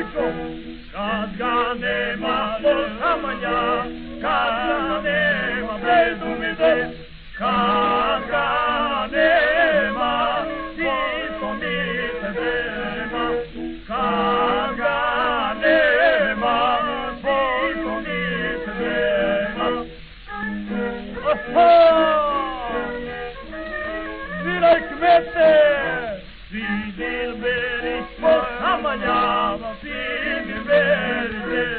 Kad ga nema posamanja, kad ga nema bezumide, kad ga nema, tiho mi se nema, kad ga nema, tiho mi se nema. Oho! Sviraj kmete! Svi dilberi posamanja, svi dilberi,